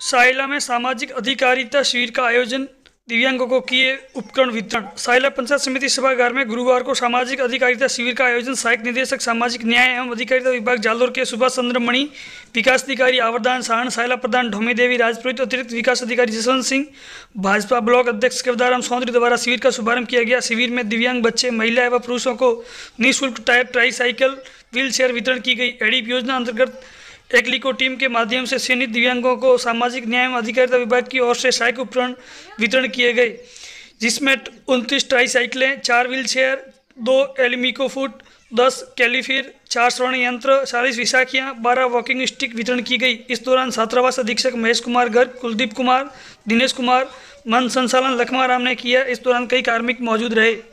साइला में सामाजिक अधिकारिता शिविर का आयोजन, दिव्यांगों को किए उपकरण वितरण। साइला पंचायत समिति सभागार में गुरुवार को सामाजिक अधिकारिता शिविर का आयोजन सहायक निदेशक सामाजिक न्याय एवं अधिकारिता विभाग जालोर के सुभाष चंद्र मणि, विकास अधिकारी आवर्दान साहन, साइला प्रधान ढोमी देवी राजपुरोहित, अतिरिक्त विकास अधिकारी जसवंत सिंह, भाजपा ब्लॉक अध्यक्ष केवदाराम चौधरी द्वारा शिविर का शुभारंभ किया गया। शिविर में दिव्यांग बच्चे, महिला एवं पुरुषों को निःशुल्क ट्राईसाइकिल, व्हील चेयर वितरण की गई। एडीप योजना अंतर्गत एक्लिको टीम के माध्यम से चयनित दिव्यांगों को सामाजिक न्याय एवं अधिकारिता विभाग की ओर से सहायक उपकरण वितरण किए गए, जिसमें 29 ट्राईसाइकिलें, 4 wheelchair, 2 ALIMCO foot, 10 callipers, 4 स्वर्ण यंत्र, 40 विसाखियाँ, 12 वॉकिंग स्टिक वितरण की गई। इस दौरान छात्रावास अधीक्षक महेश कुमार गर्ग, कुलदीप कुमार, दिनेश कुमार, मंच संचालन लखमा राम ने किया। इस दौरान कई कार्मिक मौजूद रहे।